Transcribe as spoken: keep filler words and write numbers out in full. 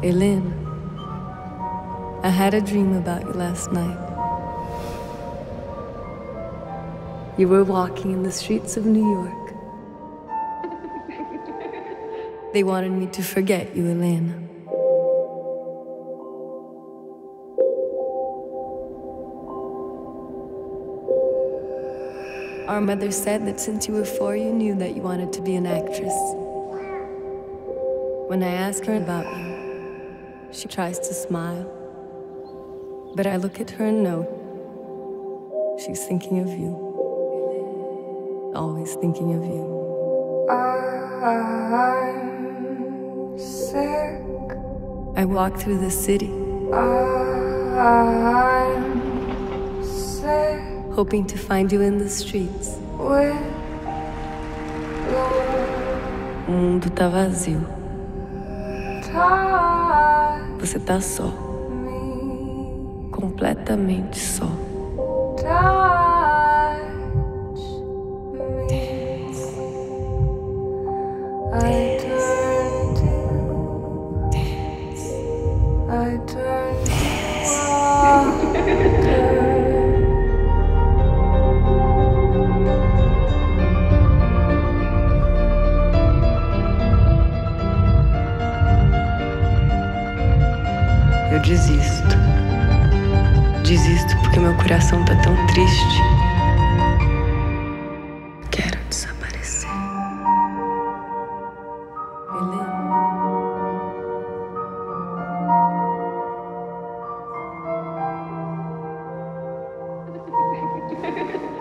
Helena, I had a dream about you last night. You were walking in the streets of New York. They wanted me to forget you, Helena. Our mother said that since you were four, you knew that you wanted to be an actress. When I ask her about you, she tries to smile. But I look at her and know she's thinking of you. Always thinking of you. I'm sick. I walk through the city, I'm sick. hoping to find you in the streets. With O mundo tá vazio. touch Você tá só, me, completamente só. touch me. I turn to, I turn to water. Eu desisto. Desisto porque meu coração tá tão triste. Quero desaparecer. Helena.